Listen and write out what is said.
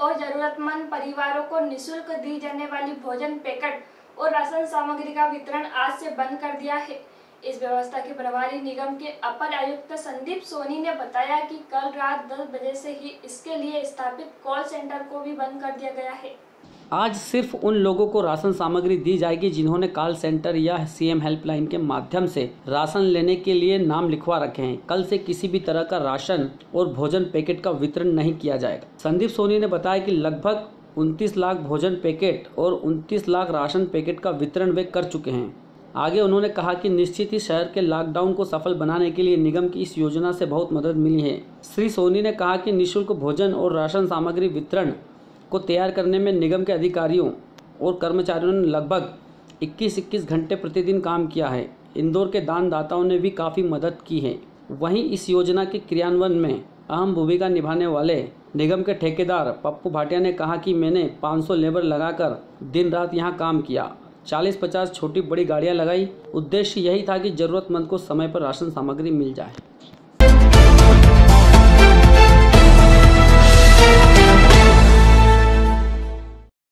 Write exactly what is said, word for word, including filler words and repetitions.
और जरूरतमंद परिवारों को निःशुल्क दी जाने वाली भोजन पैकेट और राशन सामग्री का वितरण आज से बंद कर दिया है। इस व्यवस्था के प्रभारी निगम के अपर आयुक्त संदीप सोनी ने बताया कि कल रात दस बजे से ही इसके लिए स्थापित कॉल सेंटर को भी बंद कर दिया गया है। आज सिर्फ उन लोगों को राशन सामग्री दी जाएगी जिन्होंने कॉल सेंटर या सीएम हेल्पलाइन के माध्यम से राशन लेने के लिए नाम लिखवा रखे हैं। कल से किसी भी तरह का राशन और भोजन पैकेट का वितरण नहीं किया जाएगा। संदीप सोनी ने बताया कि लगभग उनतीस लाख भोजन पैकेट और उनतीस लाख राशन पैकेट का वितरण वे कर चुके हैं। आगे उन्होंने कहा कि निश्चित ही शहर के लॉकडाउन को सफल बनाने के लिए निगम की इस योजना से बहुत मदद मिली है। श्री सोनी ने कहा कि निःशुल्क भोजन और राशन सामग्री वितरण को तैयार करने में निगम के अधिकारियों और कर्मचारियों ने लगभग इक्कीस इक्कीस घंटे प्रतिदिन काम किया है। इंदौर के दानदाताओं ने भी काफ़ी मदद की है। वहीं इस योजना के क्रियान्वयन में अहम भूमिका निभाने वाले निगम के ठेकेदार पप्पू भाटिया ने कहा कि मैंने पाँच सौ लेबर लगाकर दिन रात यहां काम किया, चालीस पचास छोटी बड़ी गाड़ियां लगाई। उद्देश्य यही था कि जरूरतमंद को समय पर राशन सामग्री मिल जाए।